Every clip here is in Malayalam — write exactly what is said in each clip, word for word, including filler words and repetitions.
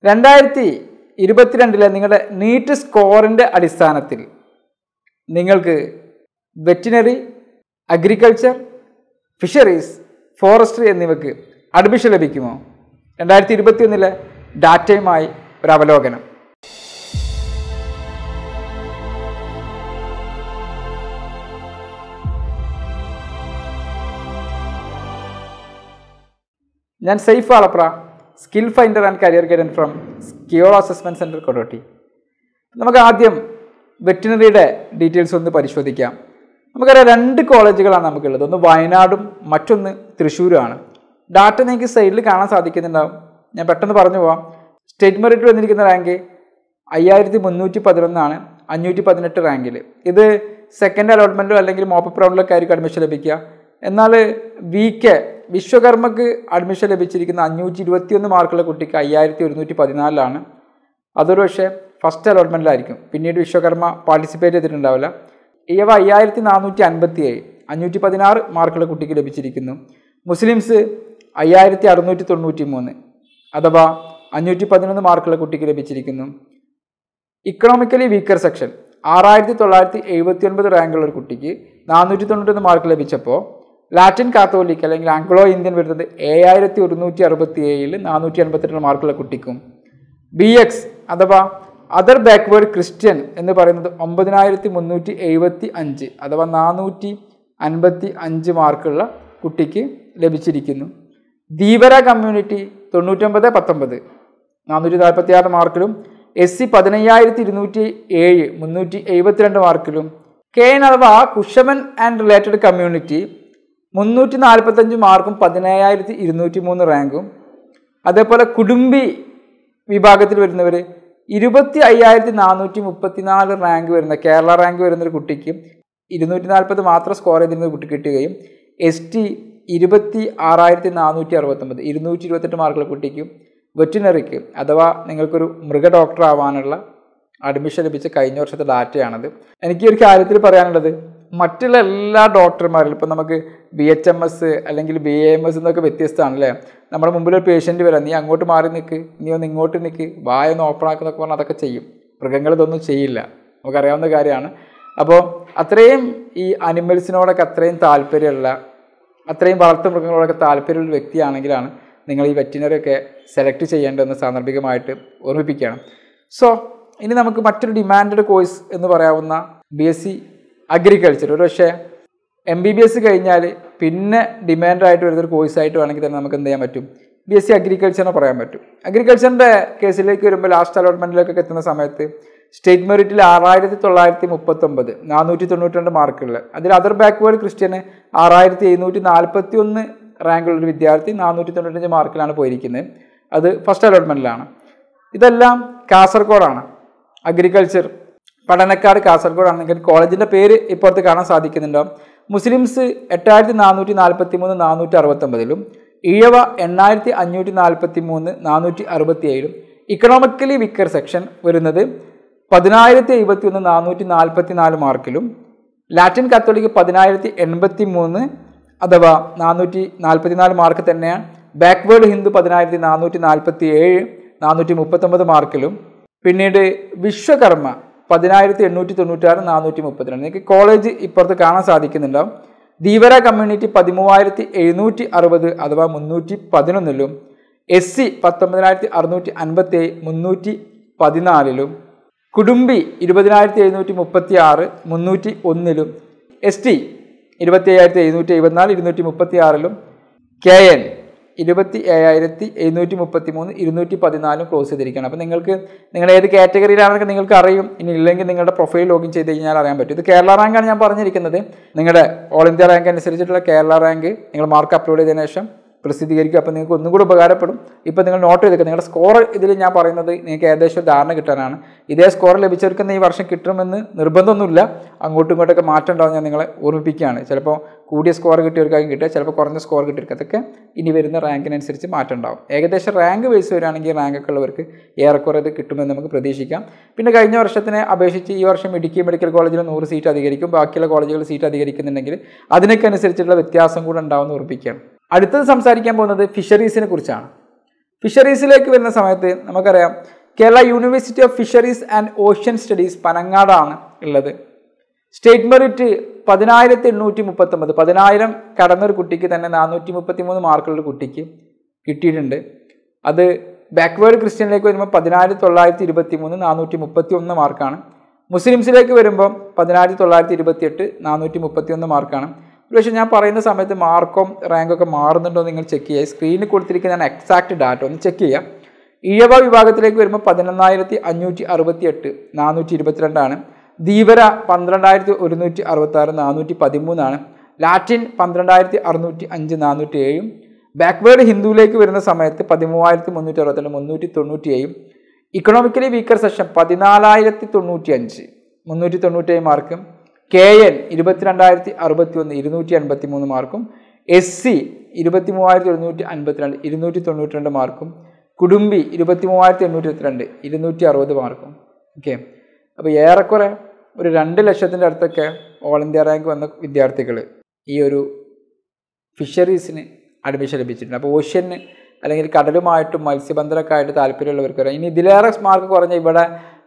രണ്ടായിരത്തി ഇരുപത്തിരണ്ടിലെ നിങ്ങളുടെ നീറ്റ് സ്കോറിൻ്റെ അടിസ്ഥാനത്തിൽ നിങ്ങൾക്ക് വെറ്റിനറി, അഗ്രികൾച്ചർ, ഫിഷറീസ്, ഫോറസ്ട്രി എന്നിവയ്ക്ക് അഡ്മിഷൻ ലഭിക്കുമോ? രണ്ടായിരത്തി ഇരുപത്തി ഒന്നിലെ ഡാറ്റയുമായി ഒരു അവലോകനം. ഞാൻ Saif Valapra, skill finder and career guidance from സ്കിയോളോ അസസ്മെൻറ്റ് സെൻറ്റർ കൊണ്ടോട്ടി. നമുക്ക് ആദ്യം വെറ്റിനറിയുടെ ഡീറ്റെയിൽസ് ഒന്ന് പരിശോധിക്കാം. നമുക്കറിയാം രണ്ട് കോളേജുകളാണ് നമുക്കുള്ളത്. ഒന്ന് വയനാടും മറ്റൊന്ന് തൃശ്ശൂരുമാണ്. ഡാറ്റ നിങ്ങൾക്ക് സൈഡിൽ കാണാൻ സാധിക്കുന്നുണ്ടാവും. ഞാൻ പെട്ടെന്ന് പറഞ്ഞു പോവാം. സ്റ്റേറ്റ് മെറിറ്റ് വന്നിരിക്കുന്ന റാങ്ക് അയ്യായിരത്തി മുന്നൂറ്റി പതിനൊന്നാണ്, അഞ്ഞൂറ്റി പതിനെട്ട് റാങ്കിൽ. ഇത് സെക്കൻഡ് അലോട്ട്മെൻറ്റോ അല്ലെങ്കിൽ മോപ്പപ്പ് റൗണ്ടിലൊക്കെ ആയിരിക്കും അഡ്മിഷൻ ലഭിക്കുക. എന്നാൽ വി കെ വിശ്വകർമ്മക്ക് അഡ്മിഷൻ ലഭിച്ചിരിക്കുന്ന അഞ്ഞൂറ്റി ഇരുപത്തി ഒന്ന് മാർക്കുള്ള കുട്ടിക്ക് അയ്യായിരത്തി ഒരുന്നൂറ്റി പതിനാലിലാണ്. അതൊരു പക്ഷേ ഫസ്റ്റ് അലോട്ട്മെൻറ്റിലായിരിക്കും. പിന്നീട് വിശ്വകർമ്മ പാർട്ടിസിപ്പേറ്റ് ചെയ്തിട്ടുണ്ടാവില്ല. ഇവ അയ്യായിരത്തി നാനൂറ്റി അൻപത്തി ഏഴ് അഞ്ഞൂറ്റി പതിനാറ് മാർക്കുള്ള കുട്ടിക്ക് ലഭിച്ചിരിക്കുന്നു. മുസ്ലിംസ് അയ്യായിരത്തി അറുന്നൂറ്റി തൊണ്ണൂറ്റി മൂന്ന് അഥവാ അഞ്ഞൂറ്റി പതിനൊന്ന് മാർക്കുള്ള കുട്ടിക്ക് ലഭിച്ചിരിക്കുന്നു. ഇക്കണോമിക്കലി വീക്കർ സെക്ഷൻ ആറായിരത്തി തൊള്ളായിരത്തി എഴുപത്തി ഒൻപത് റാങ്കുള്ള ഒരു കുട്ടിക്ക് നാനൂറ്റി തൊണ്ണൂറ്റൊന്ന് മാർക്ക് ലഭിച്ചപ്പോൾ ലാറ്റിൻ കാത്തോലിക് അല്ലെങ്കിൽ ആംഗ്ലോ ഇന്ത്യൻ വരുന്നത് ഏഴായിരത്തി ഒരുന്നൂറ്റി അറുപത്തി ഏഴിൽ നാനൂറ്റി അൻപത്തെട്ട് മാർക്കുള്ള കുട്ടിക്കും. ബി എക്സ് അഥവാ അതർ ബാക്ക്വേർഡ് ക്രിസ്ത്യൻ എന്ന് പറയുന്നത് ഒമ്പതിനായിരത്തി മുന്നൂറ്റി എഴുപത്തി അഞ്ച് അഥവാ നാനൂറ്റി അൻപത്തി അഞ്ച് മാർക്കുള്ള കുട്ടിക്ക് ലഭിച്ചിരിക്കുന്നു. ധീവര കമ്മ്യൂണിറ്റി തൊണ്ണൂറ്റൊമ്പത് പത്തൊമ്പത് നാനൂറ്റി നാൽപ്പത്തി ആറ് മാർക്കിലും എസ് സി പതിനയ്യായിരത്തി ഇരുന്നൂറ്റി ഏഴ് മുന്നൂറ്റി എഴുപത്തിരണ്ട് മാർക്കിലും കെ എൻ അഥവാ കുഷമൻ ആൻഡ് റിലേറ്റഡ് കമ്മ്യൂണിറ്റി മുന്നൂറ്റി നാൽപ്പത്തഞ്ച് മാർക്കും പതിനയ്യായിരത്തി ഇരുന്നൂറ്റി മൂന്ന് റാങ്കും. അതേപോലെ കുടുംബി വിഭാഗത്തിൽ വരുന്നവർ ഇരുപത്തി അയ്യായിരത്തി നാനൂറ്റി മുപ്പത്തി നാല് റാങ്ക് വരുന്ന കേരള റാങ്ക് വരുന്നൊരു കുട്ടിക്ക് ഇരുന്നൂറ്റി നാൽപ്പത് മാത്രം സ്കോർ ചെയ്തിരുന്ന കുട്ടി കിട്ടുകയും എസ് ടി ഇരുപത്തി ആറായിരത്തി നാനൂറ്റി അറുപത്തൊമ്പത് ഇരുന്നൂറ്റി ഇരുപത്തെട്ട് മാർക്കുള്ള കുട്ടിക്കും വെറ്റിനറിക്ക് അഥവാ നിങ്ങൾക്കൊരു മൃഗ ഡോക്ടർ ആവാനുള്ള അഡ്മിഷൻ ലഭിച്ച കഴിഞ്ഞ വർഷത്തെ ഡാറ്റയാണത്. എനിക്ക് ഒരു കാര്യത്തിൽ പറയാനുള്ളത്, മറ്റുള്ള എല്ലാ ഡോക്ടർമാരിലും ഇപ്പം നമുക്ക് ബി എച്ച് എം എസ് അല്ലെങ്കിൽ ബി എ എം എസ് എന്നൊക്കെ വ്യത്യസ്തമാണല്ലേ. നമ്മുടെ മുമ്പിൽ ഒരു പേഷ്യൻറ്റ് വരാം, നീ അങ്ങോട്ട് മാറി നിൽക്ക്, നീ ഒന്ന് ഇങ്ങോട്ട് നിൽക്ക്, വായ ഒന്ന് ഓപ്പൺ ആക്കുന്നൊക്കെ പറഞ്ഞാൽ അതൊക്കെ ചെയ്യും. മൃഗങ്ങൾ ഇതൊന്നും ചെയ്യില്ല, നമുക്കറിയാവുന്ന കാര്യമാണ്. അപ്പോൾ അത്രയും ഈ അനിമൽസിനോടൊക്കെ അത്രയും താല്പര്യമുള്ള, അത്രയും വളർത്തു മൃഗങ്ങളോടൊക്കെ താല്പര്യമുള്ള വ്യക്തിയാണെങ്കിലാണ് നിങ്ങൾ ഈ വെറ്റിനറിയൊക്കെ സെലക്ട് ചെയ്യേണ്ടതെന്ന് സാന്ദർഭികമായിട്ട് ഓർമ്മിപ്പിക്കുകയാണ്. സോ ഇനി നമുക്ക് മറ്റൊരു ഡിമാൻഡഡ് കോഴ്സ് എന്ന് പറയാവുന്ന ബി എസ് സി അഗ്രികൾച്ചർ, ഒരു പക്ഷേ എം ബി ബി എസ് കഴിഞ്ഞാൽ പിന്നെ ഡിമാൻഡായിട്ട് വരുന്നൊരു കോഴ്സായിട്ട് വേണമെങ്കിൽ തന്നെ നമുക്ക് എന്ത് ചെയ്യാൻ പറ്റും, ബി എസ് സി അഗ്രികൾച്ചറിനെ പറയാൻ പറ്റും. അഗ്രികൾച്ചറിൻ്റെ കേസിലേക്ക് വരുമ്പോൾ ലാസ്റ്റ് അലോട്ട്മെൻറ്റിലേക്കൊക്കെ എത്തുന്ന സമയത്ത് സ്റ്റേറ്റ് മെറിറ്റിൽ ആറായിരത്തി തൊള്ളായിരത്തി മുപ്പത്തൊമ്പത് നാനൂറ്റി തൊണ്ണൂറ്റി രണ്ട് മാർക്കുള്ള, അതിൽ അതർ ബാക്ക്വേർഡ് ക്രിസ്ത്യന് ആറായിരത്തി എഴുന്നൂറ്റി നാൽപ്പത്തി ഒന്ന് റാങ്കുള്ളൊരു വിദ്യാർത്ഥി നാനൂറ്റി തൊണ്ണൂറ്റഞ്ച് മാർക്കിലാണ് പോയിരിക്കുന്നത്. അത് ഫസ്റ്റ് അലോട്ട്മെൻറ്റിലാണ്. ഇതെല്ലാം കാസർഗോഡാണ്. അഗ്രികൾച്ചർ പഠനക്കാട് കാസർഗോഡാണെങ്കിൽ കോളേജിൻ്റെ പേര് ഇപ്പുറത്ത് കാണാൻ സാധിക്കുന്നുണ്ടാവും. മുസ്ലിംസ് എട്ടായിരത്തി നാനൂറ്റി നാൽപ്പത്തി മൂന്ന് നാനൂറ്റി അറുപത്തൊമ്പതിലും ഈഴവ എണ്ണായിരത്തി അഞ്ഞൂറ്റി നാൽപ്പത്തി മൂന്ന് നാനൂറ്റി അറുപത്തി ഏഴിലും ഇക്കണോമിക്കലി വിക്കർ സെക്ഷൻ വരുന്നത് പതിനായിരത്തി എഴുപത്തി ഒന്ന് നാനൂറ്റി നാൽപ്പത്തി നാല് മാർക്കിലും ലാറ്റിൻ കാത്തോലിക്ക് പതിനായിരത്തി എൺപത്തി മൂന്ന് അഥവാ നാനൂറ്റി നാൽപ്പത്തി നാല് മാർക്ക് തന്നെയാണ്. ബാക്ക്വേർഡ് ഹിന്ദു പതിനായിരത്തി നാനൂറ്റി നാൽപ്പത്തി ഏഴ് നാനൂറ്റി മുപ്പത്തൊമ്പത് മാർക്കിലും പിന്നീട് വിശ്വകർമ്മ പതിനായിരത്തി എണ്ണൂറ്റി തൊണ്ണൂറ്റാറ് നാനൂറ്റി മുപ്പത്തിരണ്ട്. നിങ്ങൾക്ക് കോളേജ് ഇപ്പുറത്ത് കാണാൻ സാധിക്കുന്നുണ്ടാവും. ധീവര കമ്മ്യൂണിറ്റി പതിമൂവായിരത്തി എഴുന്നൂറ്റി അറുപത് അഥവാ മുന്നൂറ്റി പതിനൊന്നിലും എസ് സി പത്തൊമ്പതിനായിരത്തി അറുന്നൂറ്റി അൻപത്തി ഏഴ് മുന്നൂറ്റി പതിനാലിലും കുടുംബി ഇരുപതിനായിരത്തി എഴുന്നൂറ്റി മുപ്പത്തി ആറ് മുന്നൂറ്റി ഒന്നിലും എസ് ടി ഇരുപത്തി അയ്യായിരത്തി എഴുന്നൂറ്റി എഴുപത്തിനാല് ഇരുന്നൂറ്റി മുപ്പത്തി ആറിലും കെ എൻ ഇരുപത്തി ഏഴായിരത്തി എഴുന്നൂറ്റി മുപ്പത്തി മൂന്ന് ഇരുന്നൂറ്റി പതിനാലും ക്ലോസ് ചെയ്തിരിക്കുകയാണ്. അപ്പോൾ നിങ്ങൾക്ക് നിങ്ങൾ ഏത് കാറ്റഗറിയിലാണെന്നൊക്കെ നിങ്ങൾക്ക് അറിയും. ഇനി ഇല്ലെങ്കിൽ നിങ്ങളുടെ പ്രൊഫൈൽ ലോഗിൻ ചെയ്ത് കഴിഞ്ഞാൽ അറിയാൻ പറ്റും. ഇത് കേരള റാങ്കാണ് ഞാൻ പറഞ്ഞിരിക്കുന്നത്. നിങ്ങളുടെ ഓൾ ഇന്ത്യ റാങ്ക് അനുസരിച്ചിട്ടുള്ള കേരള റാങ്ക് നിങ്ങൾ മാർക്ക് അപ്ലോഡ് ചെയ്തതിനു ശേഷം പ്രസിദ്ധീകരിക്കും. അപ്പോൾ നിങ്ങൾക്ക് ഒന്നും കൂടി ഉപകാരപ്പെടും. ഇപ്പോൾ നിങ്ങൾ നോട്ട് ചെയ്തേക്കുക. നിങ്ങളുടെ സ്കോർ ഇതിൽ ഞാൻ പറയുന്നത് നിങ്ങൾക്ക് ഏകദേശം ഒരു ധാരണ കിട്ടാനാണ്. ഇതേ സ്കോർ ലഭിച്ചവർക്ക് ഈ വർഷം കിട്ടുമെന്ന് നിർബന്ധമൊന്നുമില്ല. അങ്ങോട്ടും ഇങ്ങോട്ടൊക്കെ മാറ്റം ഉണ്ടാവും. ഞാൻ നിങ്ങളെ ഓർമ്മിപ്പിക്കുകയാണ്. ചിലപ്പോൾ കൂടിയ സ്കോർ കിട്ടിയവർക്കായിരിക്കും കിട്ടുക, ചിലപ്പോൾ കുറഞ്ഞ സ്കോർ കിട്ടിയവർക്ക്. അതൊക്കെ ഇനി വരുന്ന റാങ്കിനനുസരിച്ച് മാറ്റം ഉണ്ടാവും. ഏകദേശം റാങ്ക് ബേസ് വരികയാണെങ്കിൽ റാങ്കൊക്കെ ഉള്ളവർക്ക് ഏറെക്കുറെ ഇത് കിട്ടുമെന്ന് നമുക്ക് പ്രതീക്ഷിക്കാം. പിന്നെ കഴിഞ്ഞ വർഷത്തിനെ അപേക്ഷിച്ച് ഈ വർഷം ഇടുക്കി മെഡിക്കൽ കോളേജിൽ നൂറ് സീറ്റ് അധികരിക്കും. ബാക്കിയുള്ള കോളേജുകൾ സീറ്റ് അധികരിക്കുന്നുണ്ടെങ്കിൽ അതിനൊക്കെ അനുസരിച്ചുള്ള വ്യത്യാസം കൂടെ ഉണ്ടാവുമെന്ന് ഓർമ്മിപ്പിക്കുകയാണ്. അടുത്തത് സംസാരിക്കാൻ പോകുന്നത് ഫിഷറീസിനെ കുറിച്ചാണ്. ഫിഷറീസിലേക്ക് വരുന്ന സമയത്ത് നമുക്കറിയാം Kerala university of fisheries and ocean studies പനങ്ങാടാണ് ഉള്ളത്. സ്റ്റേറ്റ് മെറിറ്റ് പതിനായിരത്തി എണ്ണൂറ്റി മുപ്പത്തൊമ്പത് പതിനായിരം കടന്നൊരു കുട്ടിക്ക് തന്നെ നാനൂറ്റി മുപ്പത്തി മൂന്ന് മാർക്കുള്ള കുട്ടിക്ക് കിട്ടിയിട്ടുണ്ട്. അത് ബാക്ക്വേർഡ് ക്രിസ്ത്യനിലേക്ക് വരുമ്പോൾ പതിനായിരത്തി തൊള്ളായിരത്തി ഇരുപത്തി മൂന്ന് നാനൂറ്റി മുപ്പത്തി ഒന്ന് മാർക്കാണ്. മുസ്ലിംസിലേക്ക് വരുമ്പോൾ പതിനായിരത്തി തൊള്ളായിരത്തി ഇരുപത്തി എട്ട് നാനൂറ്റി മുപ്പത്തി ഒന്ന് മാർക്കാണ്. പക്ഷേ ഞാൻ പറയുന്ന സമയത്ത് മാർക്കും റാങ്കൊക്കെ മാറുന്നുണ്ടോ നിങ്ങൾ ചെക്ക് ചെയ്യുക. സ്ക്രീനിൽ കൊടുത്തിരിക്കുന്ന എക്സാക്ട് ഡാറ്റ ഒന്ന് ചെക്ക് ചെയ്യാം. ഈഴവ വിഭാഗത്തിലേക്ക് വരുമ്പോൾ പതിനൊന്നായിരത്തി അഞ്ഞൂറ്റി അറുപത്തി എട്ട് നാനൂറ്റി ഇരുപത്തിരണ്ടാണ്. ധീവര പന്ത്രണ്ടായിരത്തി ഒരുന്നൂറ്റി അറുപത്തി ആറ് നാനൂറ്റി പതിമൂന്നാണ്. ലാറ്റിൻ പന്ത്രണ്ടായിരത്തി അറുന്നൂറ്റി അഞ്ച് നാനൂറ്റി ഏഴും. ബാക്ക്വേർഡ് ഹിന്ദുവിലേക്ക് വരുന്ന സമയത്ത് പതിമൂവായിരത്തി മുന്നൂറ്റി അറുപത്തിരണ്ട് മുന്നൂറ്റി തൊണ്ണൂറ്റി ഏഴും. ഇക്കണോമിക്കലി വീക്കർ സെക്ഷൻ പതിനാലായിരത്തി തൊണ്ണൂറ്റി അഞ്ച് മുന്നൂറ്റി തൊണ്ണൂറ്റി ഏഴ് മാർക്കും. കെ എൻ ഇരുപത്തിരണ്ടായിരത്തി അറുപത്തി ഒന്ന് ഇരുന്നൂറ്റി അൻപത്തി മൂന്ന് മാർക്കും. എസ് സി ഇരുപത്തി മൂവായിരത്തി ഒരുന്നൂറ്റി അൻപത്തിരണ്ട് ഇരുന്നൂറ്റി തൊണ്ണൂറ്റി രണ്ട് മാർക്കും. കുടുംബി ഇരുപത്തി മൂവായിരത്തി എണ്ണൂറ്റി ഇരുപത്തിരണ്ട് ഇരുന്നൂറ്റി അറുപത് മാർക്കും. ഓക്കെ, അപ്പോൾ ഏറെക്കുറെ ഒരു രണ്ട് ലക്ഷത്തിൻ്റെ അടുത്തൊക്കെ ഓൾ ഇന്ത്യ റാങ്ക് വന്ന വിദ്യാർത്ഥികൾ ഈ ഒരു ഫിഷറീസിന് അഡ്മിഷൻ ലഭിച്ചിട്ടുണ്ട്. അപ്പോൾ ഓഷ്യന് അല്ലെങ്കിൽ കടലുമായിട്ടും മത്സ്യബന്ധനമൊക്കെ ആയിട്ട് താല്പര്യമുള്ളവർക്ക് വരാം. ഇനി ഇതിലേറെ മാർക്ക് കുറഞ്ഞ ഇവിടെ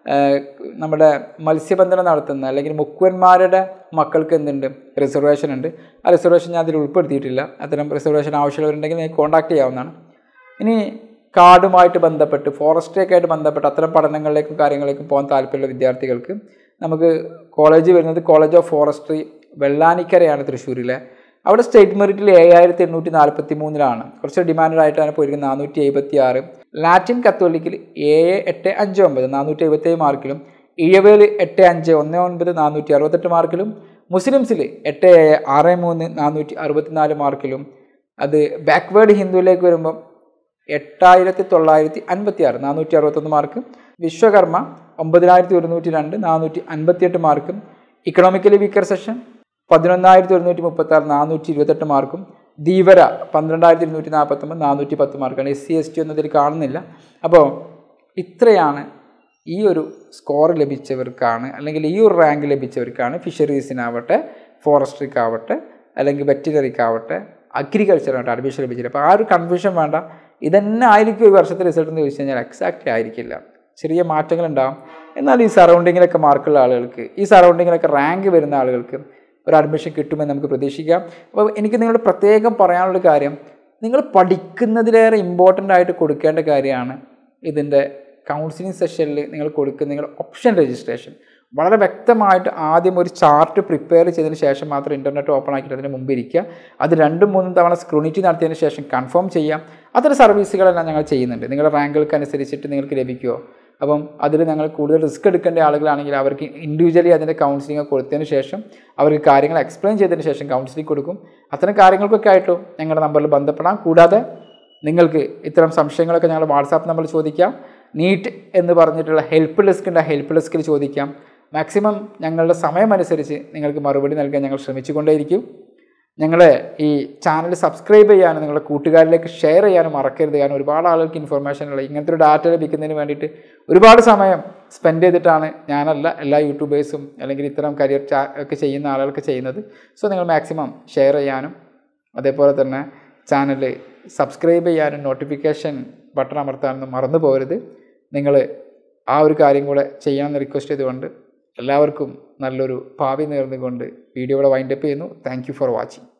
നമ്മുടെ മത്സ്യബന്ധനം നടത്തുന്ന അല്ലെങ്കിൽ മുക്കുവന്മാരുടെ മക്കൾക്ക് എന്തുണ്ട്, റിസർവേഷൻ ഉണ്ട്. ആ റിസർവേഷൻ ഞാൻ അതിൽ ഉൾപ്പെടുത്തിയിട്ടില്ല. അത്തരം റിസർവേഷൻ ആവശ്യമുള്ളവരുണ്ടെങ്കിൽ എനിക്ക് കോൺടാക്ട് ചെയ്യാവുന്നതാണ്. ഇനി കാടുമായിട്ട് ബന്ധപ്പെട്ട് ഫോറസ്ട്രിയൊക്കെ ആയിട്ട് ബന്ധപ്പെട്ട് അത്തരം പഠനങ്ങളിലേക്കും കാര്യങ്ങളിലേക്കും പോകാൻ താല്പര്യമുള്ള വിദ്യാർത്ഥികൾക്ക് നമുക്ക് കോളേജ് വരുന്നത് കോളേജ് ഓഫ് ഫോറസ്ട്രി വെള്ളാനിക്കരയാണ് തൃശ്ശൂരിലെ. അവിടെ സ്റ്റേറ്റ് മെറിറ്റിൽ ഏഴായിരത്തി എണ്ണൂറ്റി നാൽപ്പത്തി മൂന്നിലാണ്. കുറച്ച് ഡിമാൻഡ് ആയിട്ടാണ് പോയിരിക്കുന്നത് നാനൂറ്റി എഴുപത്തി ആറ്. ലാറ്റിൻ കത്തോലിക്കിൽ ഏഴ് എട്ട് അഞ്ച് ഒമ്പത് നാനൂറ്റി എഴുപത്തി ഏഴ് മാർക്കിലും. ഇഴവേൽ എട്ട് അഞ്ച് ഒന്ന് ഒൻപത് നാനൂറ്റി അറുപത്തെട്ട് മാർക്കിലും. മുസ്ലിംസിൽ എട്ട് ഏഴ് ആറ് മൂന്ന് നാനൂറ്റി അറുപത്തിനാല് മാർക്കിലും. അത് ബാക്ക്വേർഡ് ഹിന്ദുവിലേക്ക് വരുമ്പം എട്ടായിരത്തി തൊള്ളായിരത്തി അൻപത്തി ആറ് നാനൂറ്റി അറുപത്തൊന്ന് മാർക്ക്. വിശ്വകർമ്മ ഒമ്പതിനായിരത്തി ഒരുന്നൂറ്റി രണ്ട് നാനൂറ്റി അൻപത്തിയെട്ട് മാർക്കും. ഇക്കണോമിക്കലി വീക്കർ സെഷൻ പതിനൊന്നായിരത്തി ഒരുന്നൂറ്റി മുപ്പത്തി ആറ് നാനൂറ്റി ഇരുപത്തെട്ട് മാർക്കും. ധീവര പന്ത്രണ്ടായിരത്തി ഇരുന്നൂറ്റി നാൽപ്പത്തൊമ്പത് നാനൂറ്റി പത്ത് മാർക്കാണ്. എസ് സി എസ് ടി എന്നതിൽ കാണുന്നില്ല. അപ്പോൾ ഇത്രയാണ് ഈ ഒരു സ്കോർ ലഭിച്ചവർക്കാണ് അല്ലെങ്കിൽ ഈ ഒരു റാങ്ക് ലഭിച്ചവർക്കാണ് ഫിഷറീസിനാവട്ടെ ഫോറസ്ട്രിക്കാവട്ടെ അല്ലെങ്കിൽ വെറ്റിനറിക്കാവട്ടെ അഗ്രികൾച്ചറാവട്ടെ അഡ്മിഷൻ ലഭിച്ചില്ല. അപ്പോൾ ആ ഒരു കൺഫ്യൂഷൻ വേണ്ട. ഇതന്നെ ആയിരിക്കും ഒരു വർഷത്തെ റിസൾട്ട് എന്ന് ചോദിച്ചു കഴിഞ്ഞാൽ എക്സാക്റ്റ് ആയിരിക്കില്ല, ചെറിയ മാറ്റങ്ങളുണ്ടാകും. എന്നാൽ ഈ സറൗണ്ടിങ്ങിലൊക്കെ മാർക്കുള്ള ആളുകൾക്ക്, ഈ സറൗണ്ടിങ്ങിലൊക്കെ റാങ്ക് വരുന്ന ആളുകൾക്ക് ഒരു അഡ്മിഷൻ കിട്ടുമെന്ന് നമുക്ക് പ്രതീക്ഷിക്കാം. അപ്പോൾ എനിക്ക് നിങ്ങളോട് പ്രത്യേകം പറയാനുള്ള കാര്യം, നിങ്ങൾ പഠിക്കുന്നതിലേറെ ഇമ്പോർട്ടൻ്റ് ആയിട്ട് കൊടുക്കേണ്ട കാര്യമാണ് ഇതിൻ്റെ കൗൺസിലിംഗ് സെഷനിൽ നിങ്ങൾ കൊടുക്കുന്ന നിങ്ങളുടെ ഓപ്ഷൻ രജിസ്ട്രേഷൻ. വളരെ വ്യക്തമായിട്ട് ആദ്യം ഒരു ചാർട്ട് പ്രിപ്പയർ ചെയ്തതിന് ശേഷം മാത്രം ഇൻ്റർനെറ്റ് ഓപ്പൺ ആക്കിയിട്ട് അതിന് മുമ്പ് ഇരിക്കുക. അത് രണ്ടും മൂന്നും തവണ സ്ക്രൂണിറ്റി നടത്തിയതിന് ശേഷം കൺഫേം ചെയ്യാം. അത്തരം സർവീസുകളെല്ലാം ഞങ്ങൾ ചെയ്യുന്നുണ്ട്. നിങ്ങളുടെ റാങ്കുകൾക്ക് അനുസരിച്ചിട്ട് നിങ്ങൾക്ക് ലഭിക്കുമോ. അപ്പം അതിൽ ഞങ്ങൾ കൂടുതൽ റിസ്ക് എടുക്കേണ്ട ആളുകളാണെങ്കിൽ അവർക്ക് ഇൻഡിവിജ്വലി അതിൻ്റെ കൗൺസിലിംഗ് കൊടുത്തതിന് ശേഷം അവർക്ക് കാര്യങ്ങൾ എക്സ്പ്ലെയിൻ ചെയ്തതിന് ശേഷം കൗൺസിലിംഗ് കൊടുക്കും. അത്തരം കാര്യങ്ങൾക്കൊക്കെ ആയിട്ടും ഞങ്ങളുടെ നമ്പറിൽ ബന്ധപ്പെടാം. കൂടാതെ നിങ്ങൾക്ക് ഇത്തരം സംശയങ്ങളൊക്കെ ഞങ്ങൾ വാട്സാപ്പ് നമ്പറിൽ ചോദിക്കാം. നീറ്റ് എന്ന് പറഞ്ഞിട്ടുള്ള ഹെൽപ്പ് ഡെസ്ക് ഉണ്ട്, ആ ഹെൽപ്പ് ഡെസ്കിൽ ചോദിക്കാം. മാക്സിമം ഞങ്ങളുടെ സമയമനുസരിച്ച് നിങ്ങൾക്ക് മറുപടി നൽകാൻ ഞങ്ങൾ ശ്രമിച്ചുകൊണ്ടേയിരിക്കും. ഞങ്ങളെ ഈ ചാനൽ സബ്സ്ക്രൈബ് ചെയ്യാനും നിങ്ങളുടെ കൂട്ടുകാരിലേക്ക് ഷെയർ ചെയ്യാനും മറക്കരുത്. കാരണം ഒരുപാട് ആളുകൾക്ക് ഇൻഫർമേഷനുള്ള ഇങ്ങനത്തെ ഒരു ഡാറ്റ ലഭിക്കുന്നതിന് വേണ്ടിയിട്ട് ഒരുപാട് സമയം സ്പെൻഡ് ചെയ്തിട്ടാണ് ഞാനല്ല എല്ലാ യൂട്യൂബേഴ്സും അല്ലെങ്കിൽ ഇത്തരം കരിയർ ചാ ഒക്കെ ചെയ്യുന്ന ആളുകൾക്ക് ചെയ്യുന്നത്. സോ നിങ്ങൾ മാക്സിമം ഷെയർ ചെയ്യാനും അതേപോലെ തന്നെ ചാനൽ സബ്സ്ക്രൈബ് ചെയ്യാനും നോട്ടിഫിക്കേഷൻ ബട്ടൺ അമർത്താനൊന്നും മറന്നു പോകരുത്. നിങ്ങൾ ആ ഒരു കാര്യം കൂടെ ചെയ്യണമെന്ന് റിക്വസ്റ്റ് ചെയ്തുകൊണ്ട് എല്ലാവർക്കും നല്ലൊരു ഭാവി നേർന്നുകൊണ്ട് വീഡിയോ ഇവിടെ വൈൻഡപ്പ് ചെയ്യുന്നു. Thank you for watching.